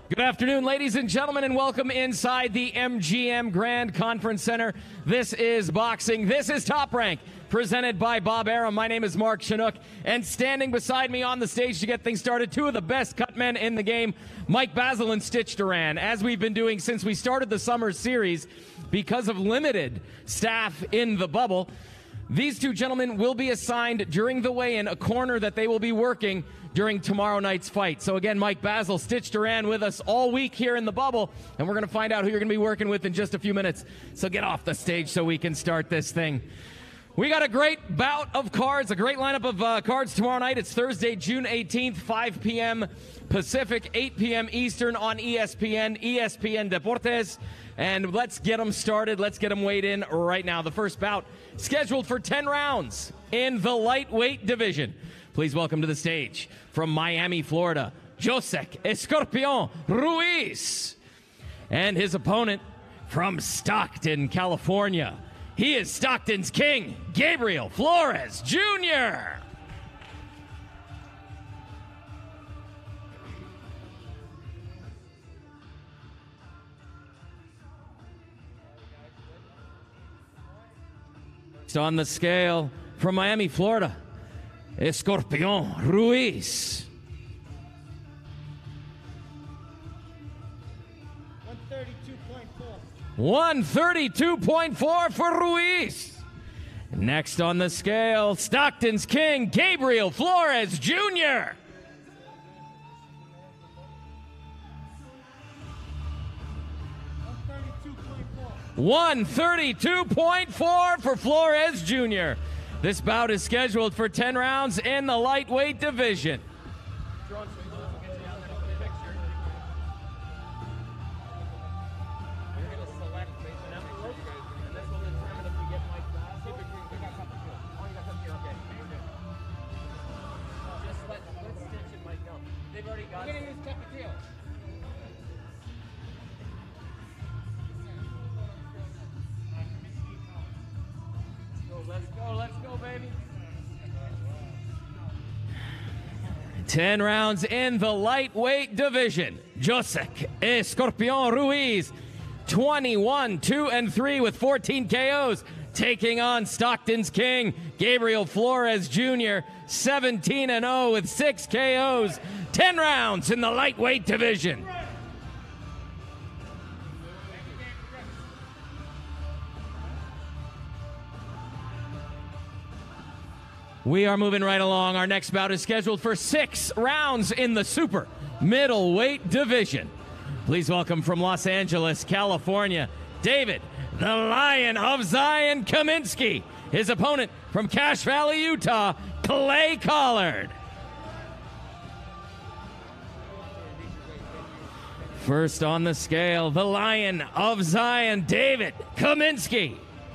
Good afternoon, ladies and gentlemen, and welcome inside the MGM Grand Conference Center. This is boxing. This is Top Rank, presented by Bob Arum. My name is Mark Chinook, and standing beside me on the stage to get things started, two of the best cut men in the game, Mike Basil and Stitch Duran. As we've been doing since we started the summer series, because of limited staff in the bubble, these two gentlemen will be assigned during the weigh-in a corner that they will be working during tomorrow night's fight. So again, Mike Basil, Stitch Duran with us all week here in the bubble, and we're going to find out who you're going to be working with in just a few minutes. So get off the stage so we can start this thing. We got a great bout of cards, a great lineup of cards tomorrow night. It's Thursday, June 18th, 5 p.m. Pacific, 8 p.m. Eastern on ESPN, ESPN Deportes. And let's get them started. Let's get them weighed in right now. The first bout scheduled for 10 rounds in the lightweight division. Please welcome to the stage from Miami, Florida, Josek Escorpion Ruiz. And his opponent from Stockton, California. He is Stockton's king, Gabriel Flores Jr. Next on the scale from Miami, Florida, Escorpion Ruiz. 132.4 for Ruiz. Next on the scale, Stockton's king, Gabriel Flores Jr. 132.4 for Flores Jr. This bout is scheduled for 10 rounds in the lightweight division. Let's go, baby. 10 rounds in the lightweight division. Josek Escorpion Ruiz, 21-2-3 with 14 KOs, taking on Stockton's king, Gabriel Flores Jr., 17-0 with 6 KOs. 10 rounds in the lightweight division. We are moving right along. Our next bout is scheduled for 6 rounds in the super middleweight division. Please welcome from Los Angeles, California, David, the Lion of Zion Kaminsky. His opponent from Cache Valley, Utah, Clay Collard. First on the scale, the Lion of Zion, David Kaminsky.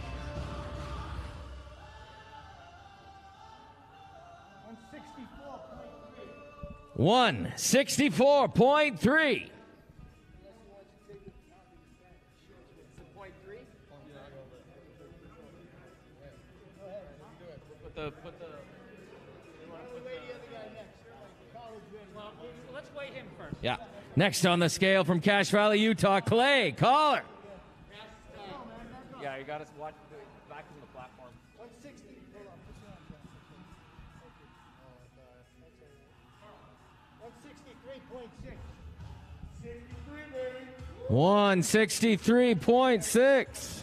164.3. Let's weigh him first. Yeah. Next on the scale from Cache Valley, Utah, Clay Collard. Yeah, you got to watch back from the platform. 160. 163.6.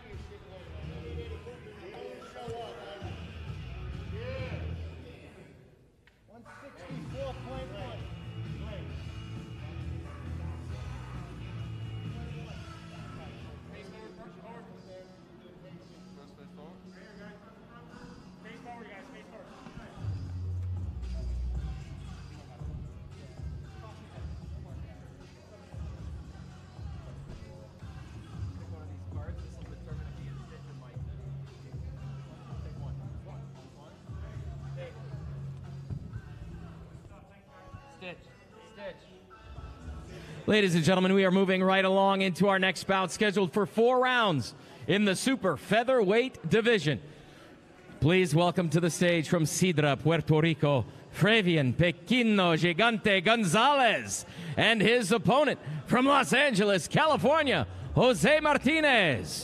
Ladies and gentlemen, we are moving right along into our next bout, scheduled for 4 rounds in the super featherweight division. Please welcome to the stage from Sidra, Puerto Rico, Fabian Pequino Gigante Gonzalez, and his opponent from Los Angeles, California, Jose Martinez.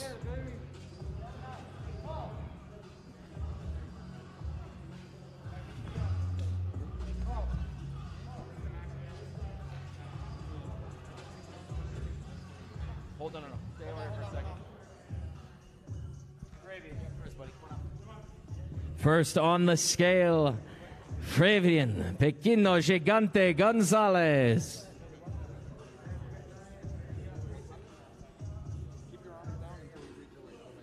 Hold on, no. Stay over here for a second. Gravy. First, buddy. Come on. First on the scale, Fabian Pequino Gigante Gonzalez. Keep your arms down until we reach your weight.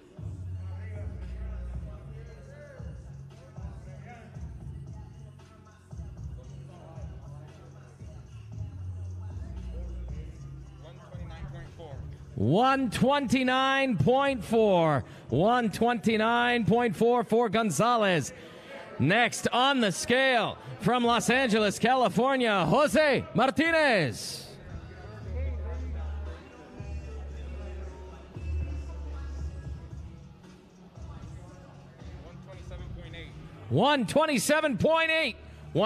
129.4. 129.4 for Gonzalez. Next on the scale from Los Angeles, California, Jose Martinez. 127.8.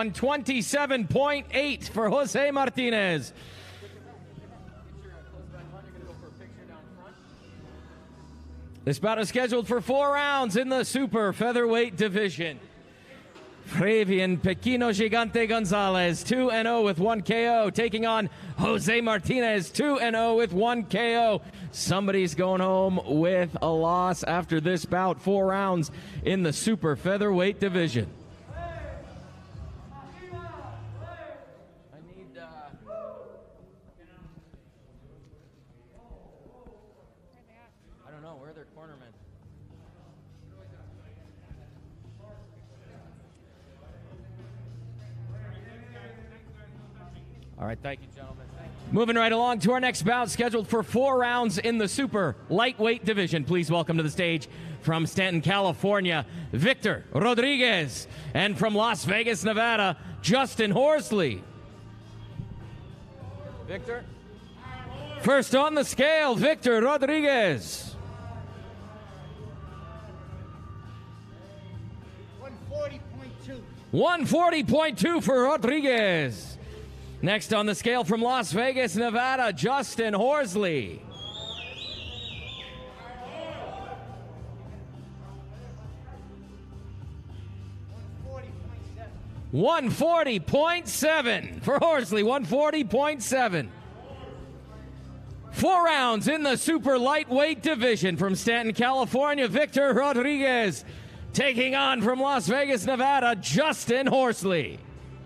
127.8 for Jose Martinez. This bout is scheduled for 4 rounds in the super featherweight division. Fabian Pequino Gigante Gonzalez, 2-0 with 1 KO, taking on Jose Martinez, 2-0 with 1 KO. Somebody's going home with a loss after this bout. 4 rounds in the super featherweight division. I don't know, where are their cornermen? All right, thank you, gentlemen. Moving right along to our next bout, scheduled for 4 rounds in the super lightweight division. Please welcome to the stage from Stanton, California, Victor Rodriguez. And from Las Vegas, Nevada, Justin Horsley. Victor? First on the scale, Victor Rodriguez. 140.2. 140.2 for Rodriguez. Next on the scale from Las Vegas, Nevada, Justin Horsley. 140.7 for Horsley, 140.7. 4 rounds in the super lightweight division from Stanton, California, Victor Rodriguez taking on from Las Vegas, Nevada, Justin Horsley.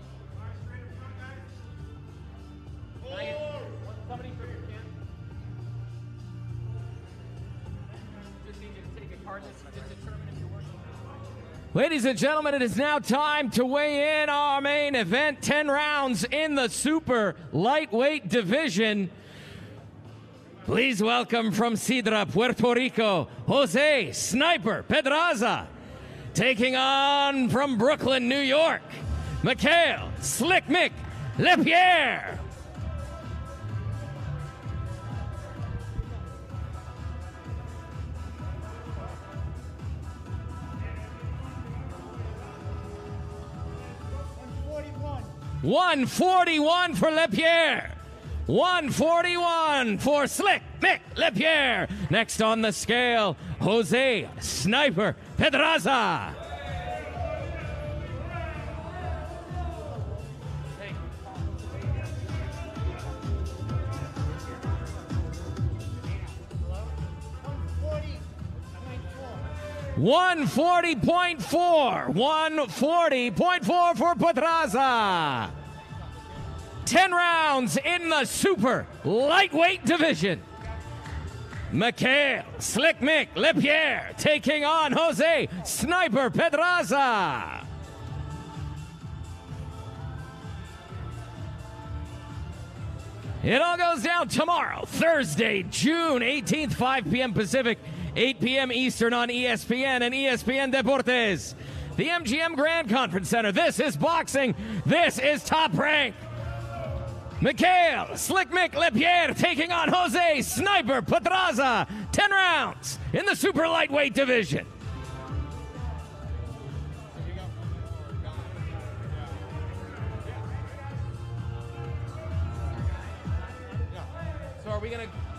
Ladies and gentlemen, it is now time to weigh in our main event. 10 rounds in the super lightweight division. Please welcome from Sidra, Puerto Rico, Jose Sniper Pedraza. Taking on from Brooklyn, New York, Mikell LesPierre. 141 for LesPierre. 141 for Slick Mick LesPierre. Next on the scale, Jose Sniper Pedraza. $140.4 for Pedraza. 10 rounds in the super lightweight division. Mikell Slick Mick LesPierre taking on Jose Sniper Pedraza. It all goes down tomorrow, Thursday, June 18th, 5 p.m. Pacific, 8 p.m. Eastern on ESPN and ESPN Deportes. The MGM Grand Conference Center. This is boxing. This is Top Rank. Mikell Slick Mick LesPierre taking on Jose Sniper Pedraza. 10 rounds in the super lightweight division. we gonna